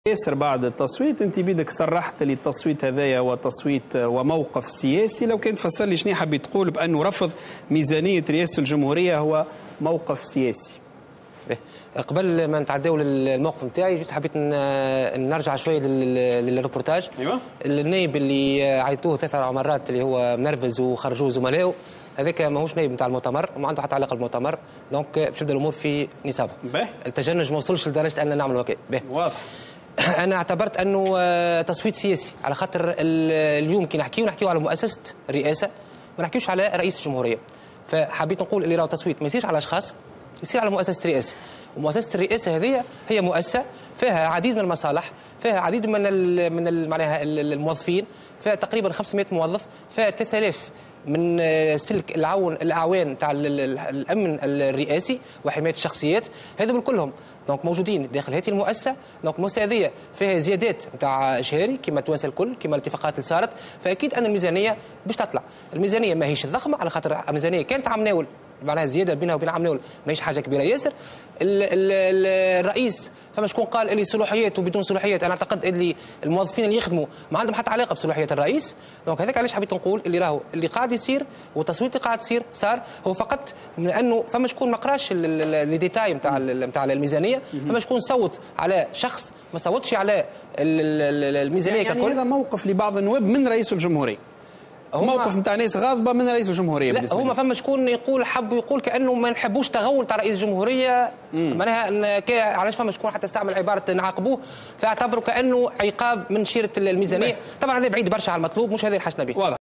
ياسر بعد التصويت انت بيدك صرحت لي التصويت هذايا وتصويت وموقف سياسي. لو كنت تفسر لي شنو حبيت تقول بانه رفض ميزانيه رئاسه الجمهوريه هو موقف سياسي؟ قبل ما نتعداو للموقف نتاعي جيت حبيت نرجع شويه للريبورتاج. ايوه النايب اللي عيطوه 3 مرات اللي هو منرفز وخرجوه زملائه، هذاك ماهوش نايب نتاع المؤتمر وما عنده حتى علاقه بالمؤتمر، دونك باش تبدا الامور في نصابها. التجنج ما وصلش لدرجه ان نعملوا هكا. واضح. انا اعتبرت انه تصويت سياسي، على خاطر اليوم كي نحكيو على مؤسسه الرئاسه، ما نحكيوش على رئيس الجمهوريه. فحبيت نقول اللي راهو تصويت ما يصيرش على اشخاص، يصير على مؤسسه الرئاسه. ومؤسسه الرئاسه هذه هي مؤسسه فيها عديد من المصالح، فيها عديد من معناها الموظفين، فيها تقريبا 500 موظف، فيها 3000 من سلك الاعوان تاع الامن الرئاسي وحمايه الشخصيات، هذو كلهم دونك موجودين داخل هذه المؤسسه. دونك المؤسسه هذه فيها زيادات نتاع شهري كما توانسه الكل، كما الاتفاقات اللي صارت، فاكيد ان الميزانيه باش تطلع. الميزانيه ماهيش ضخمه، على خاطر الميزانيه كانت عام ناول، معناها زياده بينها وبين عام ناول ماهيش حاجه كبيره ياسر. الرئيس فما شكون قال اللي صلاحيات وبدون صلاحيات، انا اعتقد اللي الموظفين اللي يخدموا ما عندهم حتى علاقه بصلاحيات الرئيس. دونك هذاك علاش حبيت نقول اللي راهو اللي قاعد يصير والتصويت اللي قاعد يصير صار هو فقط من انه فما شكون ما قراش لي ديتاي نتاع الميزانيه، فما شكون صوت على شخص ما صوتش على الميزانيه يعني ككل. هذا موقف لبعض النواب من رئيس الجمهوريه، موقف نتاع ناس غاضبه من رئيس الجمهوريه. لا هما فما شكون يقول حب يقول كانه ما نحبوش تغول تاع رئيس الجمهوريه، معناها علاش فما شكون حتى استعمل عباره نعاقبوه، فاعتبروا كانه عقاب من شيره الميزانيه. طبعا هذا بعيد برشا على المطلوب، مش هذا اللي حشنا به.